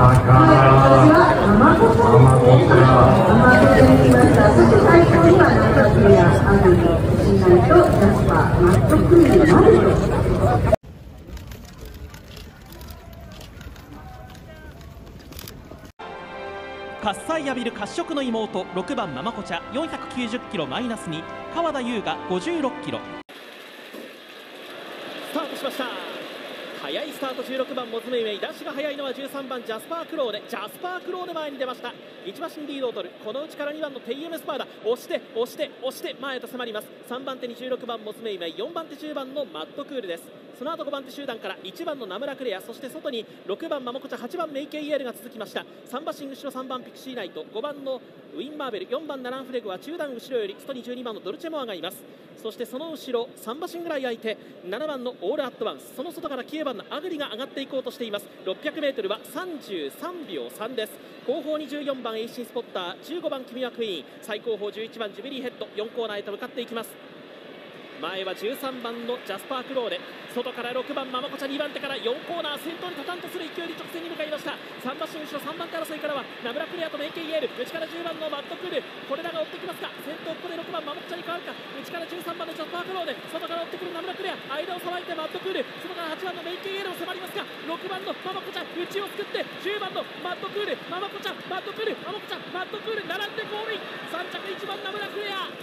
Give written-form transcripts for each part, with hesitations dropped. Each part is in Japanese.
喝采浴びる褐色の妹6番ママコチャ490キロマイナス2川田優雅56キロスタートしました。速いスタート16番モズメイメイ、ダッシュが速いのは13番ジャスパークローネ。ジャスパークローネ前に出ました。1馬身リードを取る。この内から2番のテイエムスパーダ、押して押して押して前へと迫ります。3番手に16番モズメイメイ、4番手10番のマットクールです。その後5番手集団から1番のナムラクレア、そして外に6番マモコチャ、8番メイケイエールが続きました。3馬身後ろ3番ピクシーナイト、5番のウィンマーベル、4番ナランフレグは中段後ろより外に12番のドルチェモアがいます。そしてその後ろ3馬身ぐらい空いて7番のオールアットワンス、その外から9番のアグリが上がっていこうとしています。 600m は33秒3です。後方に14番エイシンスポッター、15番君はクイーン、最後方11番ジュビリーヘッド、4コーナーへと向かっていきます。前は13番のジャスパークローネ、外から6番ママコチャ、2番手から4コーナー先頭に立たんとする勢いで直線に向かいました。3馬身後ろ3番手争いからはナムラクレアとメイケイエール、内から10番のマットクール、これらが追ってきますが先頭ここで6番ママコチャに変わるか。内から13番のジャスパークローネ、外から追ってくるナムラクレア、間をさばいてマットクール、外から8番のメイケイエールを迫りますが6番のママコチャ内をすくって10番のマットクール、ママコチャマットクール、ママコチャマットクール並んでゴールイン。3着1番ナムラクレア。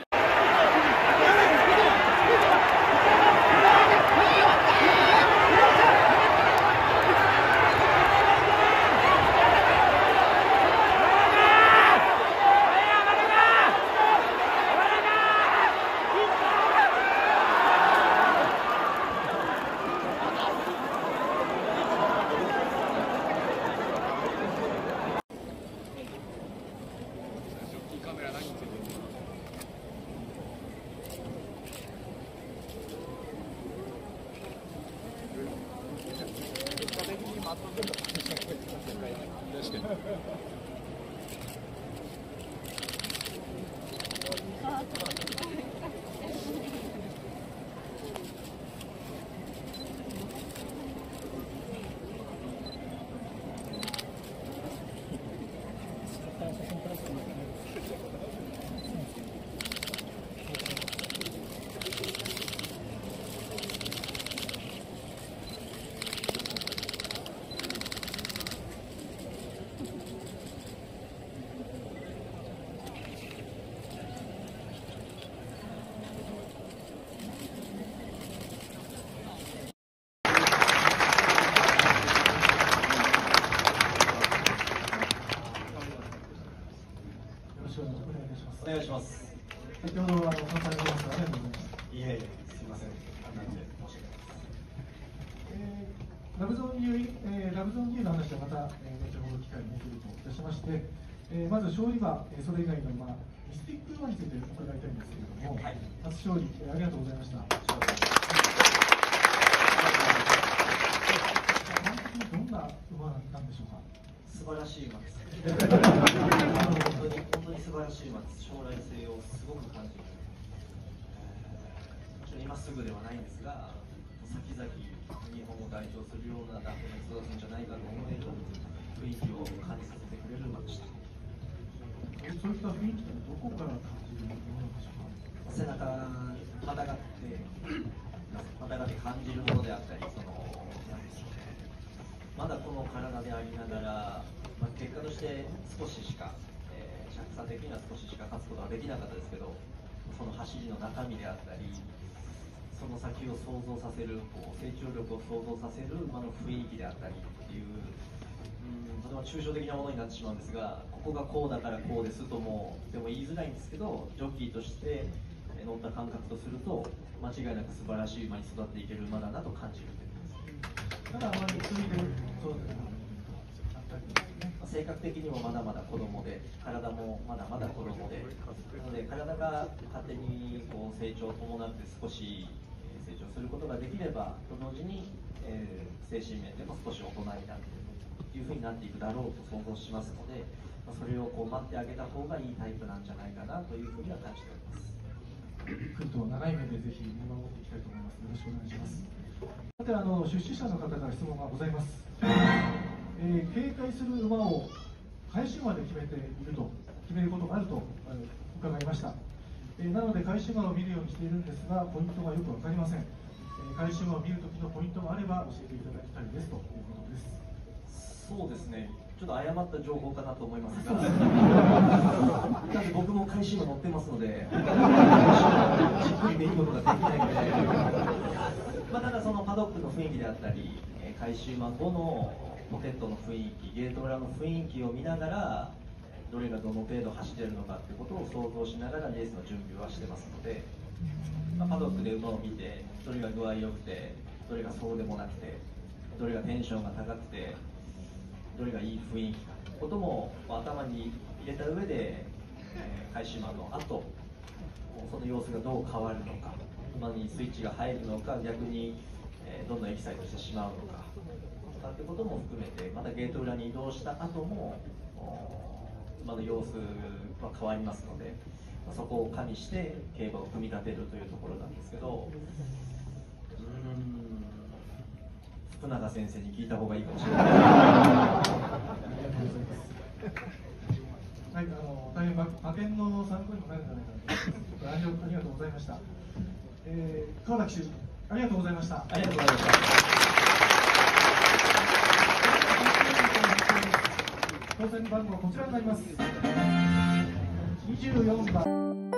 お願いします。 先ほど関西の皆さんありがとうございました。 いえいえ、すみません。あんなんで申し訳ないです。 ラブゾーン2の話はまた後ほど機会にするといたしまして、まず勝利馬、それ以外のミスティック馬について伺いたいんですけれども、はい、初勝利、ありがとうございました。どんな馬なんでしょうか。 素晴らしい馬です。本当に素晴らしい馬です。将来性をすごく感じる。今すぐではないんですが、先々日本を代表するようなダンプに育つんじゃないかと思える雰囲気を感じさせてくれる馬でした。 そういった雰囲気はどこから感じるものでしょうか。 背中またがって感じるものであったり、なんですかね、まだこの体でありながら、結果として少ししか、着差的には少ししか勝つことはできなかったですけど、その走りの中身であったり、その先を想像させる、成長力を想像させる馬の雰囲気であったりっていう、とても抽象的なものになってしまうんですが、ここがこうだからこうですともでも言いづらいんですけど、ジョッキーとして乗った感覚とすると間違いなく素晴らしい馬に育っていける馬だなと感じるということです。 ただあまりそういうそうですね。 性格的にもまだまだ子供で、体もまだまだ子供で、なので体が勝手に成長を伴って少し成長することができれば、と同時に、精神面でも少し大人になるというふうになっていくだろうと想像しますので、それを待ってあげた方がいいタイプなんじゃないかなというふうには感じております。 来ると長い目でぜひ見守っていきたいと思います。よろしくお願いします。さて出資者の方から質問がございます。 警戒する馬を返し馬で決めることがあると伺いました。なので返し馬を見るようにしているんですが、ポイントがよく分かりません。返し馬を見るときのポイントがあれば教えていただきたいですということです。 そうですね、ちょっと誤った情報かなと思いますが、なんで僕も返し馬乗ってますので、じっくり見ることができないので、ただそのパドックの雰囲気であったり、返し馬後のポケットの雰囲気、ゲート裏の雰囲気を見ながら、どれがどの程度走っているのかということを想像しながらレースの準備はしてますので、パドックで馬を見て、どれが具合良くて、どれがそうでもなくて、どれがテンションが高くて、どれがいい雰囲気かということも頭に入れた上で、返し馬の後、その様子がどう変わるのか、馬にスイッチが入るのか、逆にどんどんエキサイトしてしまうのかとかってことも含めて、またゲート裏に移動した後も馬の様子は変わりますので、そこを加味して競馬を組み立てるというところなんですけど、福永先生に聞いた方がいいかもしれない。 はい、大変馬券の参考にもなるんじゃないかなと思います。ありがとうございました。川田騎手、ありがとうございました。 ありがとうございました。 当選番号はこちらになります。24番。